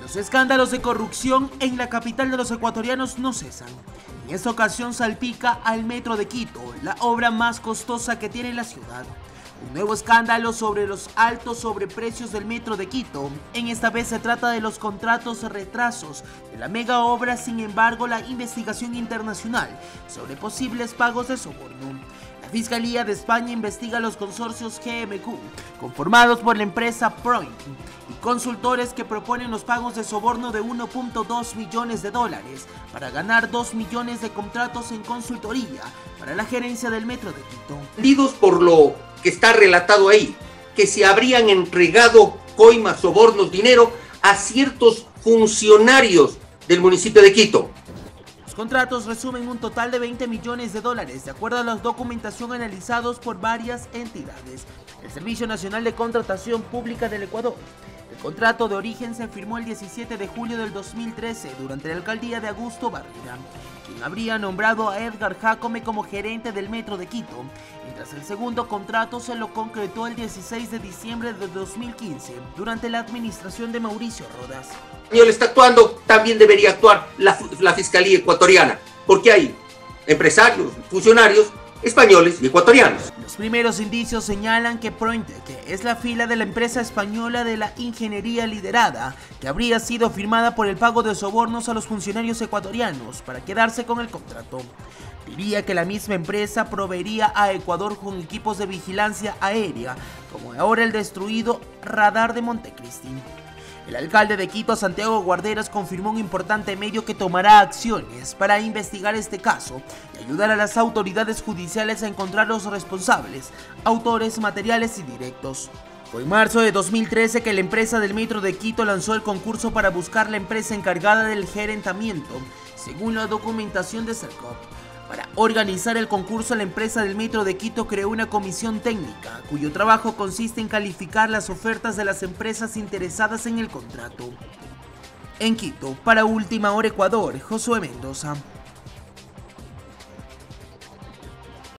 Los escándalos de corrupción en la capital de los ecuatorianos no cesan. En esta ocasión salpica al Metro de Quito, la obra más costosa que tiene la ciudad. Un nuevo escándalo sobre los altos sobreprecios del Metro de Quito. En esta vez se trata de los contratos retrasos de la mega obra. Sin embargo, la investigación internacional sobre posibles pagos de soborno. La Fiscalía de España investiga los consorcios GMQ, conformados por la empresa Point, y consultores que proponen los pagos de soborno de 1.2 millones de dólares para ganar 2 millones de contratos en consultoría para la gerencia del Metro de Quito. Por lo que está relatado ahí, que se habrían entregado coimas, sobornos, dinero a ciertos funcionarios del municipio de Quito. Los contratos resumen un total de 20 millones de dólares, de acuerdo a la documentación analizados por varias entidades. El Servicio Nacional de Contratación Pública del Ecuador. El contrato de origen se firmó el 17 de julio del 2013 durante la alcaldía de Augusto Barrera, quien habría nombrado a Edgar Jácome como gerente del Metro de Quito, mientras el segundo contrato se lo concretó el 16 de diciembre de 2015 durante la administración de Mauricio Rodas. Español está actuando, también debería actuar la Fiscalía ecuatoriana, porque hay empresarios, funcionarios españoles y ecuatorianos. Los primeros indicios señalan que Prointec es la fila de la empresa española de la ingeniería liderada, que habría sido firmada por el pago de sobornos a los funcionarios ecuatorianos para quedarse con el contrato. Diría que la misma empresa proveería a Ecuador con equipos de vigilancia aérea, como ahora el destruido radar de Montecristi. El alcalde de Quito, Santiago Guarderas, confirmó un importante medio que tomará acciones para investigar este caso y ayudar a las autoridades judiciales a encontrar los responsables, autores materiales y directos. Fue en marzo de 2013 que la empresa del Metro de Quito lanzó el concurso para buscar la empresa encargada del gerentamiento, según la documentación de Sercop. Para organizar el concurso, la empresa del Metro de Quito creó una comisión técnica, cuyo trabajo consiste en calificar las ofertas de las empresas interesadas en el contrato. En Quito, para Última Hora Ecuador, Josué Mendoza.